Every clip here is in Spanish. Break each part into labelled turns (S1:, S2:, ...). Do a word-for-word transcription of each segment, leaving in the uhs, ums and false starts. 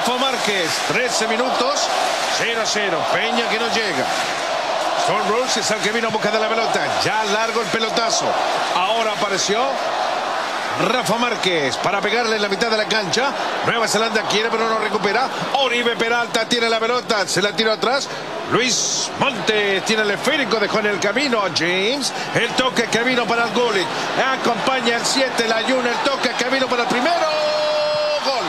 S1: Rafa Márquez, trece minutos, cero a cero. Peña que no llega. Stone Rose es el que vino a buscar de la pelota. Ya largo el pelotazo. Ahora apareció Rafa Márquez para pegarle en la mitad de la cancha. Nueva Zelanda quiere pero no recupera. Oribe Peralta tiene la pelota, se la tiró atrás. Luis Montes tiene el esférico, dejó en el camino a James. El toque que vino para el Gullit. Acompaña el siete, la Jun, el toque que vino para el primero. Gol.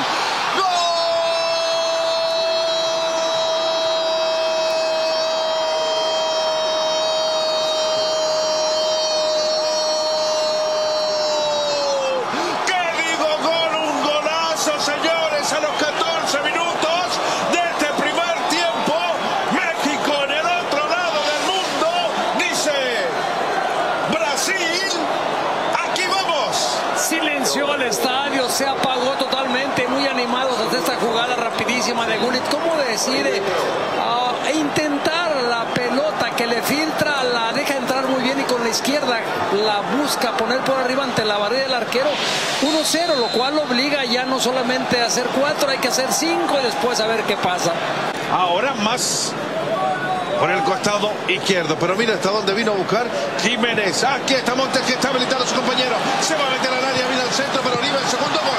S1: Señores, a los catorce minutos de este primer tiempo, México en el otro lado del mundo dice: Brasil, aquí vamos.
S2: Silenció el estadio, se apagó totalmente, muy animados ante esta jugada rapidísima de Gullit. ¿Cómo decide uh, intentar la pelota que le filtra, la deja entrar muy bien y con la izquierda la busca poner por arriba ante la barrera del arquero? uno cero, lo cual obliga ya no solamente a hacer cuatro, hay que hacer cinco y después a ver qué pasa.
S1: Ahora más por el costado izquierdo, pero mira hasta dónde vino a buscar Jiménez. Aquí está Montes, que está habilitado a su compañero. Se va a meter al área, viene al centro, pero Oribe el segundo gol.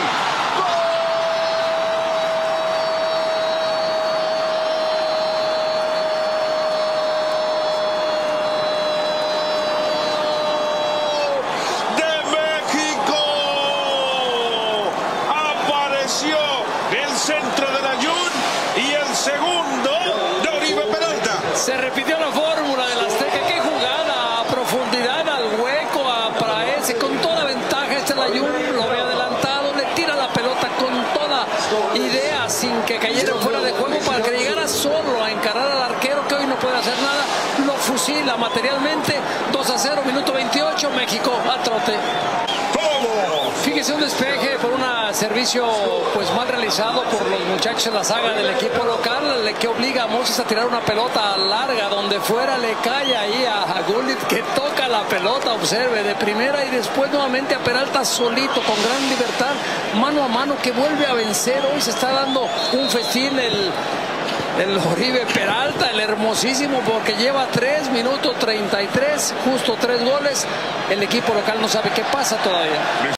S1: El centro de la Jun y el segundo de Oribe Peralta.
S2: Se repitió la fórmula del Azteca. Qué jugada, a profundidad, al hueco, a Praese, con toda ventaja. Este es la Jun, lo ve adelantado, le tira la pelota con toda idea, sin que cayera fuera de juego, para que llegara solo a encarar al arquero, que hoy no puede hacer nada. Lo fusila materialmente. Dos a cero, minuto veintiocho, México a trote. Fíjese, un despeje por un servicio pues mal realizado por los muchachos de la saga del equipo local, que obliga a Moses a tirar una pelota larga donde fuera, le cae ahí a, a Gullit, que toca la pelota, observe, de primera, y después nuevamente a Peralta solito, con gran libertad, mano a mano, que vuelve a vencer. Hoy se está dando un festín el El Oribe Peralta, el hermosísimo, porque lleva tres minutos treinta y tres, justo tres goles. El equipo local no sabe qué pasa todavía.